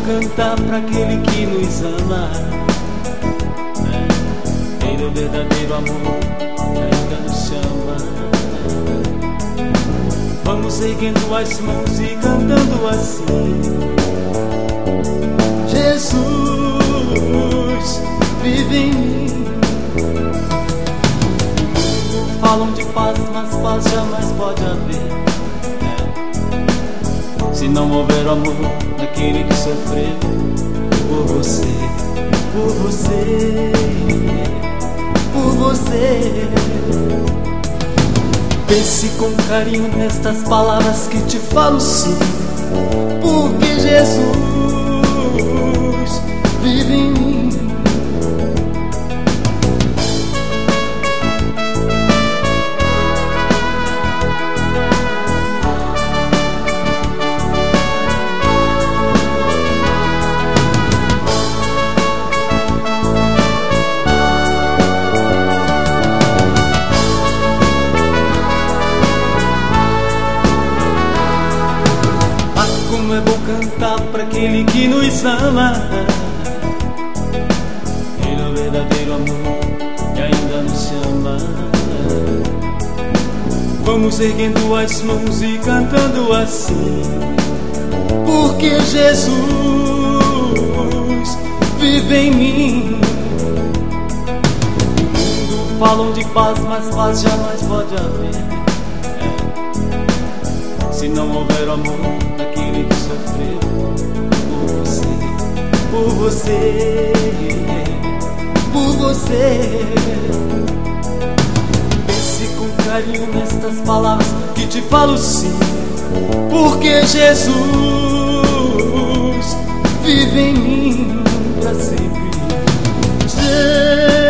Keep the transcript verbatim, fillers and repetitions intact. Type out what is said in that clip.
cantar para aquele que nos ama. Rei do verdadeiro amor que ainda nos chama. Vamos erguendo as mãos e cantando assim: Jesus vive em mim. Falam de paz, mas paz jamais pode haver se não houver amor naquele que sofreu por você, por você, por você. Pense com carinho nestas palavras que te falo sim, porque Jesus vive em mim. Como é bom cantar para aquele que nos ama. Ele é o verdadeiro amor que ainda nos chama. Vamos erguendo as mãos e cantando assim, porque Jesus vive em mim. O mundo falam de paz, mas paz jamais pode haver se não houver amor naquele que sofreu por você, por você, por você. Pense com carinho nestas palavras que te falo sim, porque Jesus vive em mim pra sempre. Jesus